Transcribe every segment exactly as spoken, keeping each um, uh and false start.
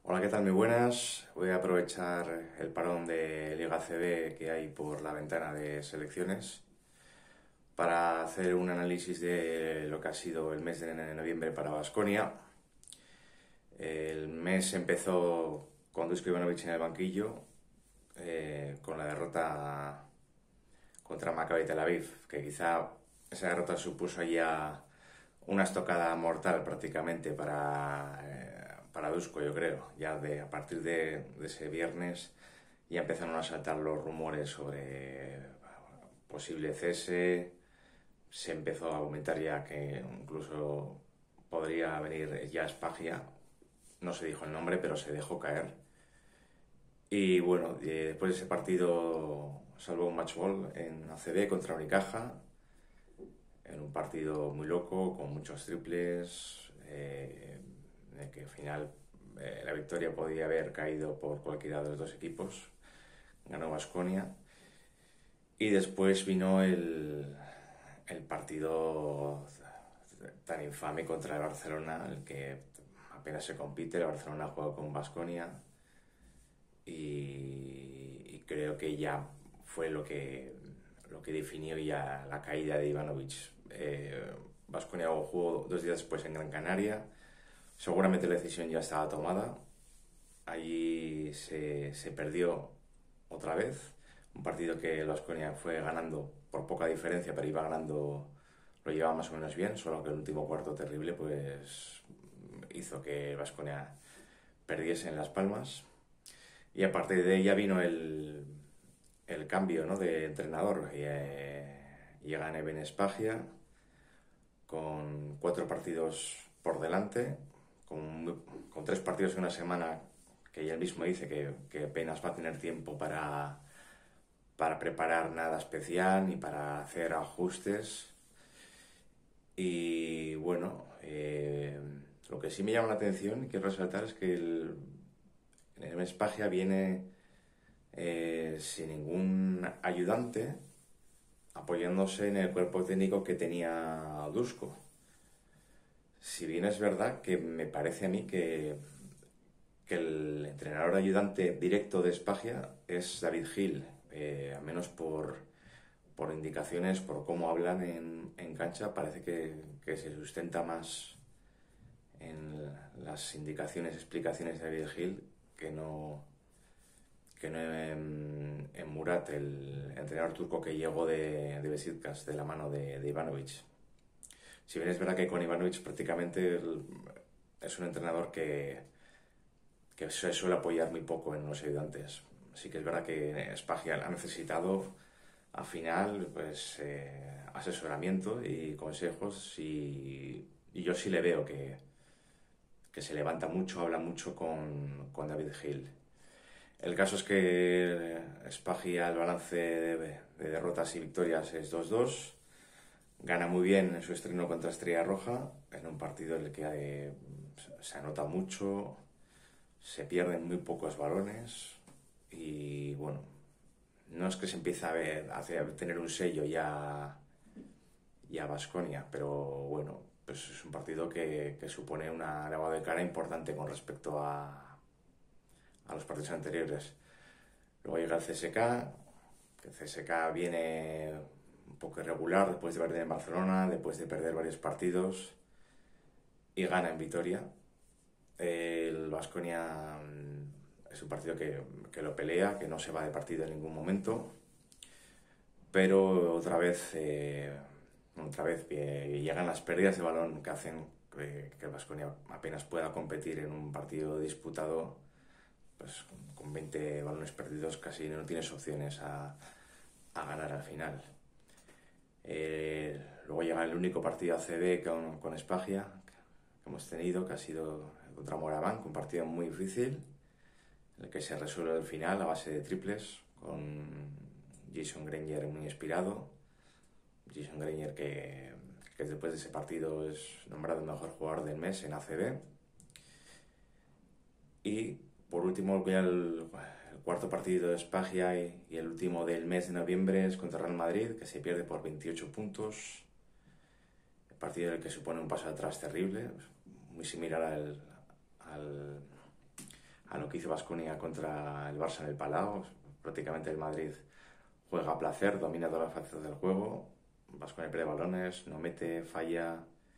Hola, ¿qué tal? Muy buenas. Voy a aprovechar el parón de Liga C B que hay por la ventana de selecciones para hacer un análisis de lo que ha sido el mes de noviembre para Baskonia. El mes empezó con Dusko Ivanovic en el banquillo, eh, con la derrota contra Maccabi Tel Aviv, que quizá esa derrota supuso ya una estocada mortal prácticamente para, eh, para Dusko, yo creo. Ya de, a partir de, de ese viernes ya empezaron a saltar los rumores sobre posible cese. Se empezó a aumentar ya que incluso podría venir ya Spagia. No se dijo el nombre, pero se dejó caer. Y bueno, eh, después de ese partido salvó un match ball en A C B contra Unicaja, en un partido muy loco, con muchos triples, eh, en el que al final eh, la victoria podía haber caído por cualquiera de los dos equipos. Ganó Baskonia. Y después vino el, el partido tan infame contra el Barcelona, el que apenas se compite. El Barcelona jugó con Baskonia y, y creo que ya fue lo que, lo que definió ya la caída de Ivanovic. Baskonia eh, jugó dos días después en Gran Canaria. Seguramente la decisión ya estaba tomada. Allí se, se perdió otra vez. Un partido que el Baskonia fue ganando por poca diferencia, pero iba ganando, lo llevaba más o menos bien, solo que el último cuarto terrible pues hizo que Baskonia perdiese en Las Palmas. Y a partir de ella vino el, el cambio, ¿no?, de entrenador. Y, eh, llega Neven Spagia con cuatro partidos por delante, con, con tres partidos en una semana que ella mismo dice que, que apenas va a tener tiempo para, para preparar nada especial ni para hacer ajustes. Y bueno, eh, lo que sí me llama la atención y quiero resaltar es que el, el Spagia viene eh, sin ningún ayudante, apoyándose en el cuerpo técnico que tenía Dusko. Si bien es verdad que me parece a mí que, que el entrenador ayudante directo de Spagia es David Hill, eh, al menos por, por indicaciones, por cómo hablan en, en cancha, parece que, que se sustenta más en las indicaciones, explicaciones de David Hill que no, que no en, en Murat, el entrenador turco que llegó de, de Besiktas de la mano de, de Ivanovic. Si bien es verdad que con Ivanovic prácticamente el, es un entrenador que, que se suele apoyar muy poco en los ayudantes. Sí que es verdad que Spagia ha necesitado al final pues eh, asesoramiento y consejos y, y yo sí le veo que, que se levanta mucho, habla mucho con, con David Hill. El caso es que Spagia, el balance de, de derrotas y victorias es dos dos. Gana muy bien en su estreno contra Estrella Roja, en un partido en el que eh, se anota mucho, se pierden muy pocos balones y bueno, no es que se empiece a, ver, a tener un sello ya ya Baskonia, pero bueno, pues es un partido que, que supone una lavado de cara importante con respecto a, a los partidos anteriores. Luego llega el C S K, que el C S K viene un poco irregular después de perder en Barcelona, después de perder varios partidos y gana en Vitoria. El Baskonia es un partido que, que lo pelea, que no se va de partido en ningún momento, pero otra vez, eh, otra vez eh, llegan las pérdidas de balón que hacen que, que el Baskonia apenas pueda competir en un partido disputado. Pues con veinte balones perdidos casi no tienes opciones a, a ganar al final. Eh, luego llega el único partido A C B con, con Spagia que hemos tenido, que ha sido contra Moraván, un partido muy difícil, en el que se resuelve el final a base de triples, con Jason Granger muy inspirado. Jason Granger que, que después de ese partido es nombrado el mejor jugador del mes en A C B. Y por último, el, el cuarto partido de Spagia y, y el último del mes de noviembre es contra Real Madrid, que se pierde por veintiocho puntos. El partido en el que supone un paso atrás terrible, muy similar al, al, que hizo Baskonia contra el Barça en el Palau. Prácticamente el Madrid juega a placer, domina todas las facetas del juego. Baskonia pierde balones, no mete, falla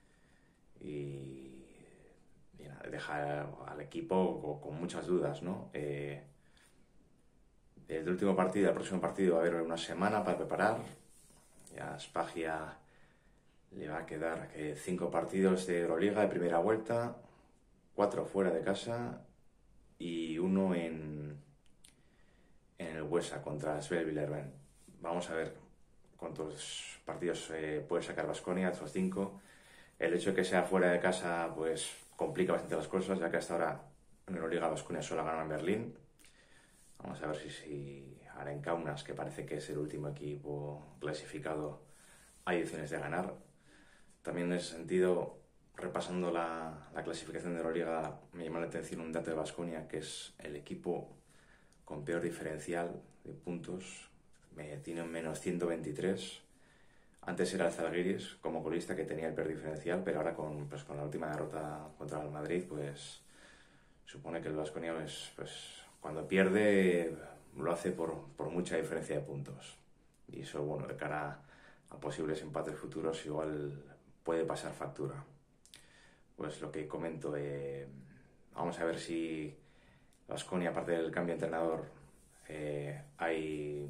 y, y nada, deja al equipo con, con muchas dudas, ¿no? Eh, el último partido, el próximo partido va a haber una semana para preparar. Ya Spagia le va a quedar eh, cinco partidos de Euroliga de primera vuelta, cuatro fuera de casa y uno en, en el Huesa contra Svel Villerben. Vamos a ver cuántos partidos eh, puede sacar Baskonia, esos cinco. El hecho de que sea fuera de casa pues complica bastante las cosas, ya que hasta ahora en Euroliga Baskonia solo ha ganado en Berlín. Vamos a ver si, si ahora en Kaunas, que parece que es el último equipo clasificado, hay opciones de ganar. También en ese sentido, repasando la, la clasificación de Euroliga, me llama la atención un dato de Baskonia, que es el equipo con peor diferencial de puntos. Me tiene un menos ciento veintitrés. Antes era el Zalgiris como colista, que tenía el peor diferencial, pero ahora con, pues, con la última derrota contra el Madrid, pues supone que el Baskonia es, pues, cuando pierde lo hace por, por mucha diferencia de puntos. Y eso, bueno, de cara a posibles empates futuros igual puede pasar factura. Pues lo que comento, eh, vamos a ver si Baskonia, aparte del cambio de entrenador, eh, hay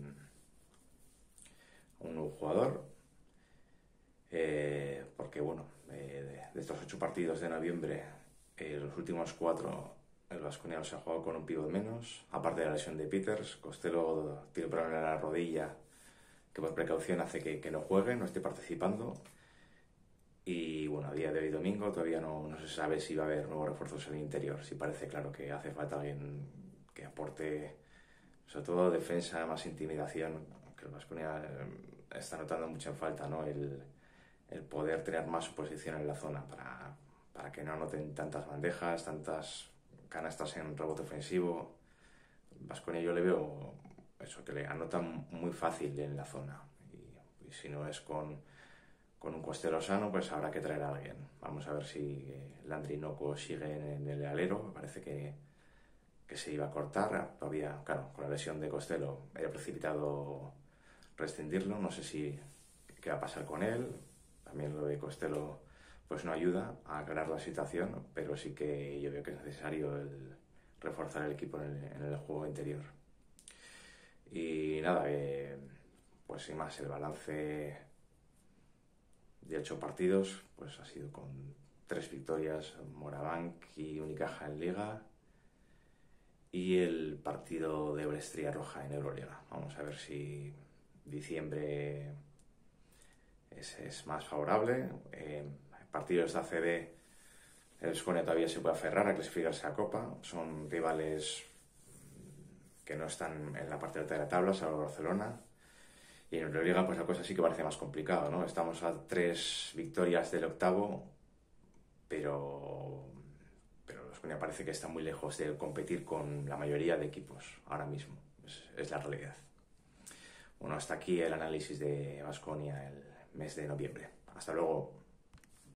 un nuevo jugador, eh, porque bueno, eh, de, de estos ocho partidos de noviembre, eh, los últimos cuatro el Baskonia se ha jugado con un pívot menos, aparte de la lesión de Peters. Costello tiene un problema en la rodilla que por precaución hace que, que no juegue, no esté participando. Y bueno, a día de hoy domingo todavía no, no se sabe si va a haber nuevos refuerzos en el interior. Si parece claro que hace falta alguien que aporte, sobre todo defensa, más intimidación, que el Baskonia está notando mucho en falta, ¿no? El, el poder tener más oposición en la zona para, para que no anoten tantas bandejas, tantas canastas en rebote ofensivo. Baskonia yo le veo eso, que le anotan muy fácil en la zona. Y, y si no es con, con un Costello sano, pues habrá que traer a alguien. Vamos a ver si eh, Landry Noko sigue en, en el alero. Me parece que, que se iba a cortar. Todavía, claro, con la lesión de Costello era precipitado rescindirlo. No sé si qué va a pasar con él. También lo de Costello pues no ayuda a aclarar la situación, pero sí que yo veo que es necesario el reforzar el equipo en el, en el juego interior. Y nada, eh, pues sin más, el balance de ocho partidos pues ha sido con tres victorias, Morabanc y Unicaja en Liga, y el partido de Brescia Roja en Euroliga. Vamos a ver si diciembre es, es más favorable. Eh, partidos de A C B, el Baskonia todavía se puede aferrar a clasificarse a Copa. Son rivales que no están en la parte alta de la tabla, salvo Barcelona. Y en Euroliga pues la cosa sí que parece más complicado, ¿no? Estamos a tres victorias del octavo, pero, pero el Baskonia parece que está muy lejos de competir con la mayoría de equipos ahora mismo. Es, es la realidad. Bueno, hasta aquí el análisis de Baskonia el mes de noviembre. Hasta luego.